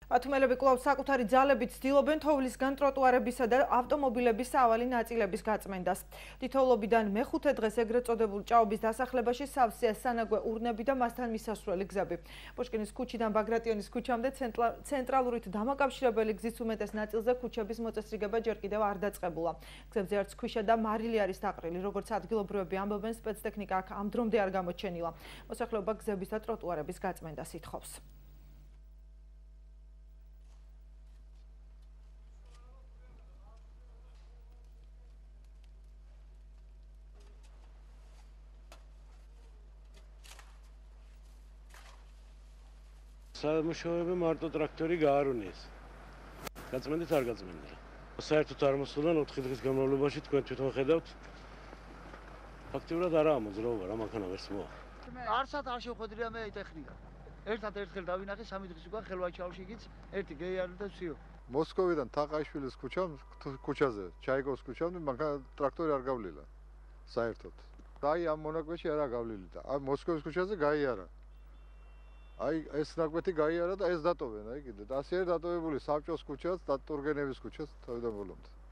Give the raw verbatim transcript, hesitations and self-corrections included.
ათმელები კვლავ საკუთარი ძალებით ცდილობენ თოვლისგან ტროტუარებისა და ავტომობილების სავალი ნაწილების გაწმენდას. თითოეულობიდან მეხუთე დღეს ეგრეთ წოდებულ ჭაობის დასახლებაში სავსეა სანაგვე ურნები და მასთან მისასვლელი გზები. პუშკინის ქუჩიდან ბაგრატიონის ქუჩამდე ცენტრალურით დამაკავშირებელი გზის უმეტეს ნაწილზე ქუჩების მოწესრიგება ჯერ კიდევ არ დაწყებულა. გზებზე არც ქვიშა და მარილი არის დაყრილი, როგორც ადგილობრივები ამბობენ, სპეცტექნიკა აქ ამ დრომდე არ გამოჩენილა. მოსახლეობა გზების და ტროტუარების გაწმენდას ითხოვს. Სამუშაოები მარტო ტრაქტორი გაარუნიეს. გაწმენდით არ გაწმენდით. საერთოდ არ მოსულა ოთხი დღის განმავლობაში თქვენ თვითონ ხედავთ. ფაქტიურად არაა მოძრაობა, რა მანქანა ვერც მოვა. არსად არ შევხვედრია მე ტექნიკა. ერთად ერთხელ დავინახე სამი დღის უკან ხელვაჩაუშიგიც ერთი გეიარი და всё. მოსკოვიდან თაყაიშვილის ქუჩაზე, ჩაიკოვს ქუჩამდე მანქანა ტრაქტორი არ გავლილა. საერთოდ. აი ამ მონაკვეთში არა გავლილი და ამ მოსკოვის ქუჩაზე გაიარა. აი ეს ნაკვეთი გაიარა და ეს დატოვენ, აი კიდე. და ასე არ დატოვებული საბჭოს ქუჩაც და ტურგენევის ქუჩაც თავიდან ბოლომდე.